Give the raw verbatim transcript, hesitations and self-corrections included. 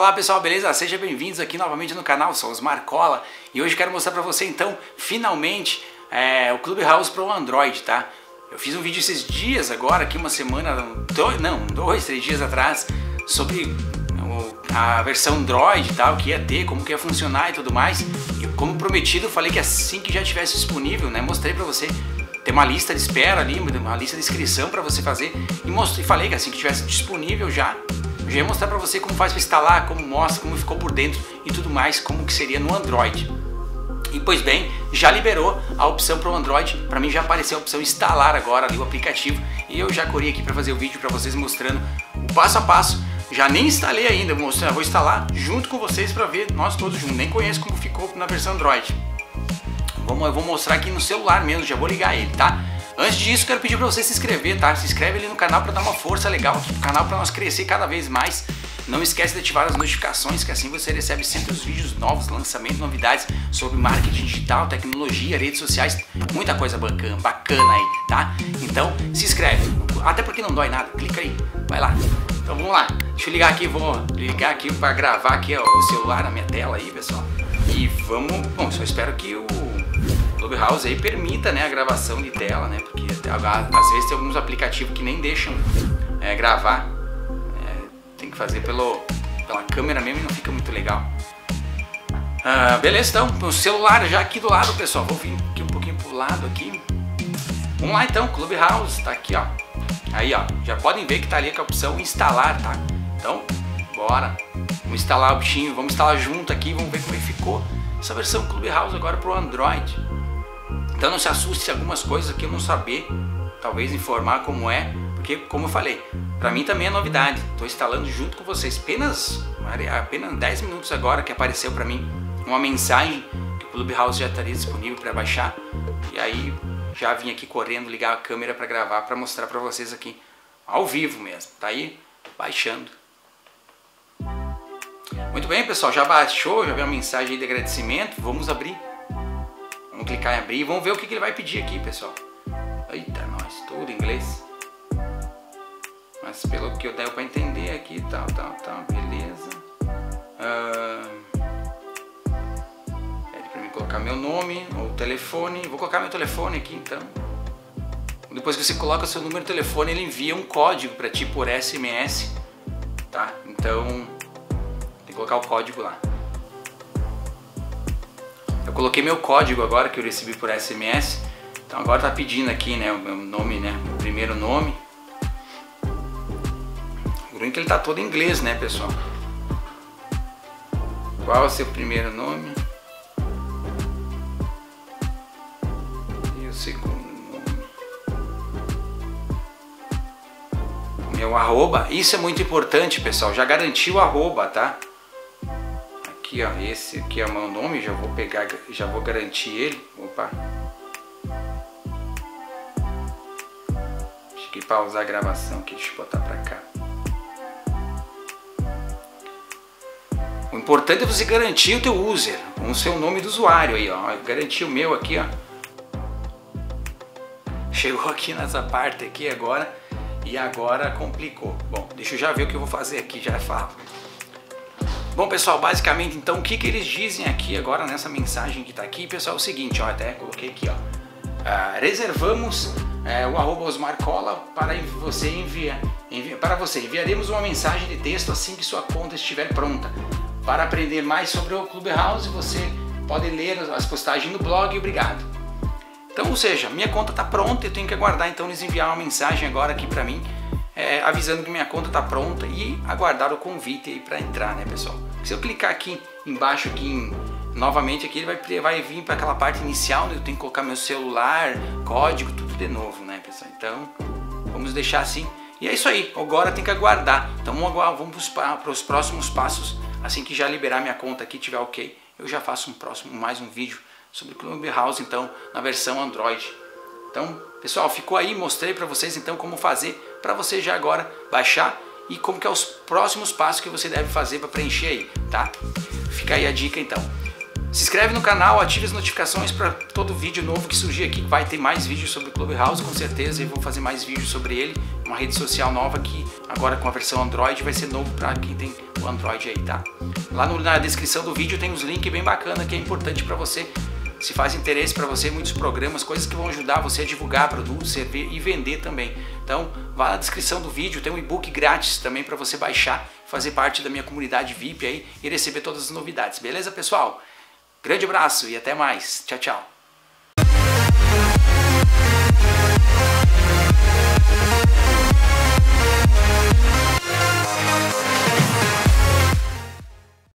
Olá pessoal, beleza? Sejam bem-vindos aqui novamente no canal, sou Osmar Cola e hoje quero mostrar pra você então, finalmente, é, o Clubhouse para o Android, tá? Eu fiz um vídeo esses dias agora, aqui uma semana, dois, não, dois, três dias atrás, sobre o, a versão Android e tal, que ia ter, como que ia funcionar e tudo mais. E como prometido, eu falei que assim que já estivesse disponível, né, mostrei pra você, tem uma lista de espera ali, uma lista de inscrição pra você fazer, e, mostrei, falei que assim que estivesse disponível já, eu já ia mostrar pra você como faz pra instalar, como mostra, como ficou por dentro e tudo mais, como que seria no Android. E pois bem, já liberou a opção para o Android, para mim já apareceu a opção instalar agora ali o aplicativo e eu já corri aqui para fazer o vídeo para vocês mostrando o passo a passo. Já nem instalei ainda, vou, mostrar, vou instalar junto com vocês para ver nós todos juntos, nem conheço como ficou na versão Android. Vamos, eu vou mostrar aqui no celular mesmo, já vou ligar ele, tá? Antes disso, quero pedir para você se inscrever, tá? Se inscreve ali no canal para dar uma força legal aqui pro canal, para nós crescer cada vez mais. Não esquece de ativar as notificações, que assim você recebe sempre os vídeos novos, lançamentos, novidades sobre marketing digital, tecnologia, redes sociais, muita coisa bacana, bacana aí, tá? Então, se inscreve, até porque não dói nada, clica aí, vai lá. Então vamos lá, deixa eu ligar aqui, vou ligar aqui para gravar aqui ó, o celular na minha tela aí, pessoal. E vamos, bom, só espero que o Clubhouse aí permita, né, a gravação de tela, né, porque às vezes tem alguns aplicativos que nem deixam é, gravar, é, tem que fazer pelo, pela câmera mesmo e não fica muito legal. Ah, beleza, então, o celular já aqui do lado, pessoal, vou vir aqui um pouquinho pro lado aqui. Vamos lá então, Clubhouse, tá aqui ó, aí ó, já podem ver que tá ali com a opção instalar, tá? Então, bora, vamos instalar o bichinho, vamos instalar junto aqui, vamos ver como é que ficou essa versão Clubhouse agora pro Android. Então não se assuste se algumas coisas aqui eu não saber, talvez informar como é, porque como eu falei, pra mim também é novidade, estou instalando junto com vocês, apenas, apenas dez minutos agora que apareceu pra mim uma mensagem que o Clubhouse já estaria disponível para baixar, e aí já vim aqui correndo ligar a câmera para gravar, para mostrar para vocês aqui, ao vivo mesmo, tá aí baixando. Muito bem pessoal, já baixou, já veio uma mensagem aí de agradecimento, vamos abrir. Vamos clicar em abrir e vamos ver o que, que ele vai pedir aqui, pessoal. Eita, nós, tudo em inglês. Mas pelo que eu dei para entender aqui, tal, tal, tal, beleza. Uh, pede para mim colocar meu nome ou telefone. Vou colocar meu telefone aqui, então. Depois que você coloca seu número de telefone, ele envia um código para ti por S M S, tá? Então, tem que colocar o código lá. Eu coloquei meu código agora que eu recebi por S M S. Então agora tá pedindo aqui, né, o meu nome, né, o primeiro nome. O ruim é que ele tá todo em inglês, né, pessoal? Qual é o seu primeiro nome? E o segundo nome? Meu arroba. Isso é muito importante, pessoal. Já garantiu o arroba, tá? Aqui ó, esse aqui é o meu nome, já vou pegar, já vou garantir ele. Opa. Deixa eu pausar a gravação aqui, deixa eu botar pra cá. O importante é você garantir o teu user, com o seu nome do usuário aí ó. Garantir o meu aqui ó. Chegou aqui nessa parte aqui agora e agora complicou. Bom, deixa eu já ver o que eu vou fazer aqui, já falo. Bom pessoal, basicamente então o que, que eles dizem aqui agora nessa mensagem que está aqui, pessoal, é o seguinte, ó, até coloquei aqui ó, uh, reservamos uh, o arroba Osmar Cola para você enviar, envia, para você, enviaremos uma mensagem de texto assim que sua conta estiver pronta. Para aprender mais sobre o Clubhouse, você pode ler as postagens no blog, obrigado. Então, ou seja, minha conta está pronta, eu tenho que aguardar então eles enviar uma mensagem agora aqui para mim, É, avisando que minha conta está pronta e aguardar o convite aí para entrar, né, pessoal? Se eu clicar aqui embaixo, aqui em, novamente aqui, ele vai, vai vir para aquela parte inicial, né? Eu tenho que colocar meu celular, código, tudo de novo, né, pessoal? Então, vamos deixar assim. E é isso aí, agora tem que aguardar. Então, vamos para os próximos passos. Assim que já liberar minha conta aqui, tiver ok, eu já faço um próximo, mais um vídeo sobre o Clubhouse, então, na versão Android. Então, pessoal, ficou aí, mostrei para vocês então como fazer para você já agora baixar e como que é os próximos passos que você deve fazer para preencher aí, tá? Fica aí a dica então. Se inscreve no canal, ative as notificações para todo vídeo novo que surgir aqui. Vai ter mais vídeos sobre o Clubhouse, com certeza. E vou fazer mais vídeos sobre ele. Uma rede social nova que agora com a versão Android vai ser novo para quem tem o Android aí, tá? Lá no, na descrição do vídeo tem uns links bem bacana que é importante para você. Se faz interesse para você, muitos programas, coisas que vão ajudar você a divulgar produtos, servir e vender também. Então, vá na descrição do vídeo, tem um e-book grátis também para você baixar, fazer parte da minha comunidade V I P aí e receber todas as novidades. Beleza, pessoal? Grande abraço e até mais. Tchau, tchau.